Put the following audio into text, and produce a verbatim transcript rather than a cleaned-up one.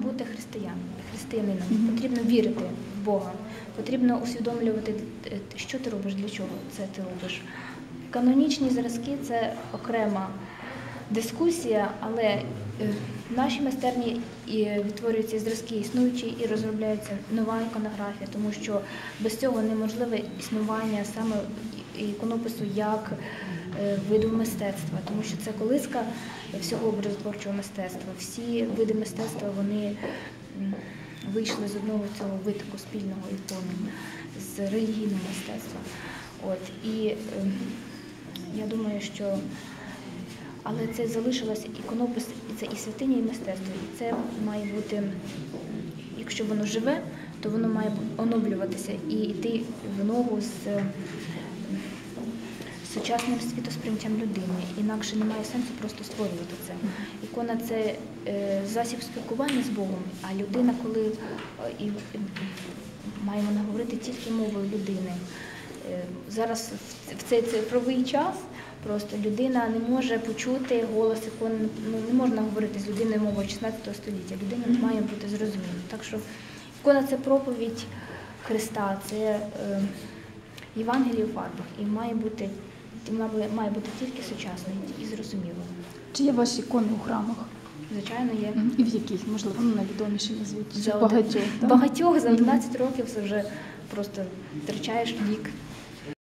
бути християн, християнином, потрібно вірити в Бога, потрібно усвідомлювати, що ти робиш, для чого це ти робиш. Канонічні зразки – це окрема дискусія, але в нашій майстерні відтворюються зразки існуючі і розробляється нова іконографія, тому що без цього неможливе існування саме іконопису як виду мистецтва, тому що це колиска всього образотворчого мистецтва. Всі види мистецтва, вони вийшли з одного цього витоку спільного ікони, з релігійного мистецтва. От, і е, я думаю, що але це залишилося іконопис, і це і святиня, і мистецтво. І це має бути, якщо воно живе, то воно має оновлюватися і йти в ногу з сучасним світосприйняттям людини. Інакше немає сенсу просто створювати це. Ікона – це засіб спілкування з Богом, а людина, коли і має вона говорити тільки мовою людини. Зараз в цей цифровий час просто людина не може почути голос ікони, ну, не можна говорити з людиною мовою шістнадцятого століття, людина не має бути зрозуміла. Так що ікона – це проповідь Христа, це е, Євангеліє у фарбах, і має бути, має бути тільки сучасною і зрозумілою. Чи є ваші ікони у храмах? Звичайно, є. І в яких? Можливо, ну, найвідоміші назвуть? За багатьох, багатьох за одинадцять років це вже просто втрачаєш вік.